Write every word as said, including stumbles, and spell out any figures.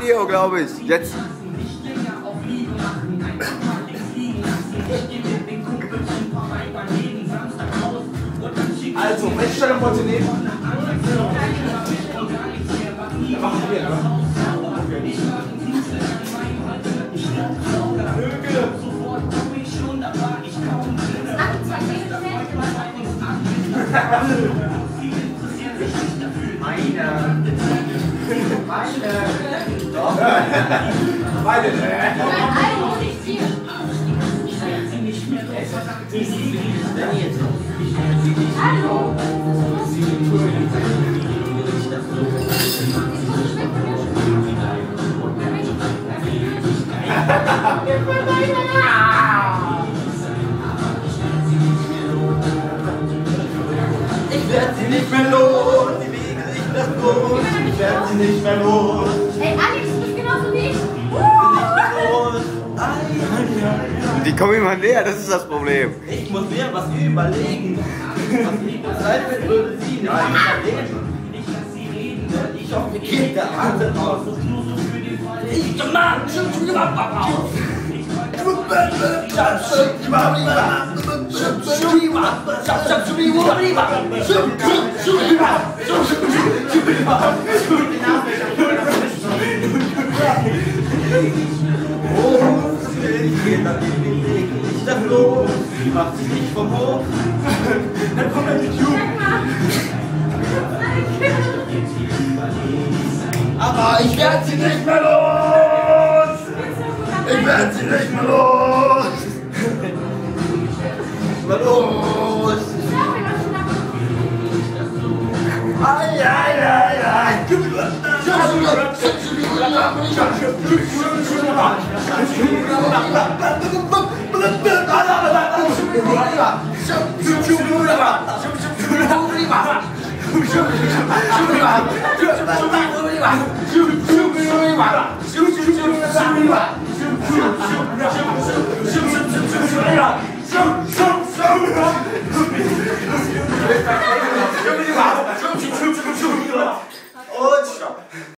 Video, glaube ich. Jetzt. Also, welche Stellung wollt ihr nehmen? Ja, machen wir, ne? Meine. Meine. Doch. Meine. Hallo. Ich werde sie nicht mehr los, sie wiegen sich das Brot. Ich werde sie nicht mehr los. Hey Alex, du bist genauso wie ich. Die kommen immer näher, das ist das Problem. Ich muss mir was überlegen. Was ich bezweifelt, würde sie nicht überleben. Ich hoffe, wir gehen der Wahnsinn aus. Ich zum Mann, schon gemacht aus. Ich das los, macht sich nicht vom Hof. Dann kommt er mit Jugend. Aber ich werde sie nicht mehr los! Ich werde sie nicht mehr los! Mal los! Ai, ai, ai, ai! Shoot,